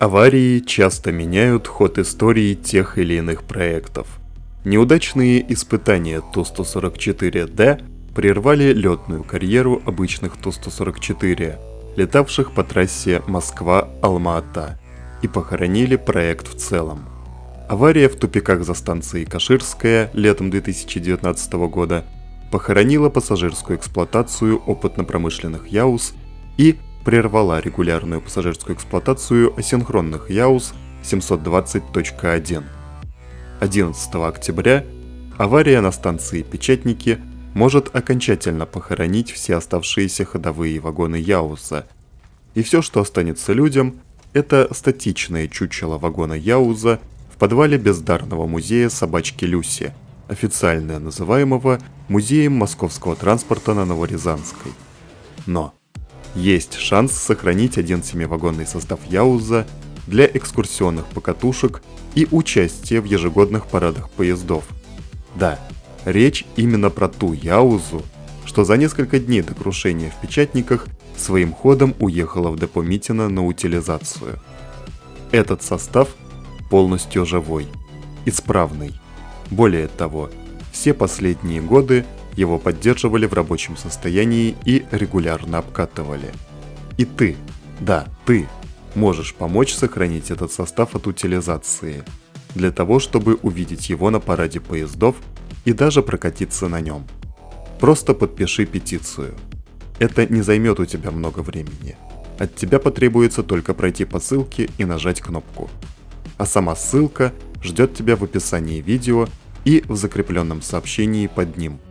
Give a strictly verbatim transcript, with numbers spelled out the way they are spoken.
Аварии часто меняют ход истории тех или иных проектов. Неудачные испытания Ту сто сорок четыре Д прервали летную карьеру обычных Ту сто сорок четыре, летавших по трассе Москва-Алма-Ата, и похоронили проект в целом. Авария в тупиках за станцией Каширская летом две тысячи девятнадцатого года похоронила пассажирскую эксплуатацию опытно-промышленных Яуз и прервала регулярную пассажирскую эксплуатацию асинхронных Яуз семьсот двадцать точка один. одиннадцатого октября авария на станции Печатники может окончательно похоронить все оставшиеся ходовые вагоны Яуза. И все, что останется людям, это статичное чучело вагона Яуза в подвале бездарного музея собачки Люси, официально называемого Музеем московского транспорта на Новорязанской. Но есть шанс сохранить один семивагонный состав Яуза для экскурсионных покатушек и участия в ежегодных парадах поездов. Да, речь именно про ту Яузу, что за несколько дней до крушения в Печатниках своим ходом уехала в депо Митина на утилизацию. Этот состав полностью живой, исправный. Более того, все последние годы его поддерживали в рабочем состоянии и регулярно обкатывали. И ты, да, ты, можешь помочь сохранить этот состав от утилизации, для того, чтобы увидеть его на параде поездов и даже прокатиться на нем. Просто подпиши петицию. Это не займет у тебя много времени. От тебя потребуется только пройти по ссылке и нажать кнопку. А сама ссылка ждет тебя в описании видео и в закрепленном сообщении под ним.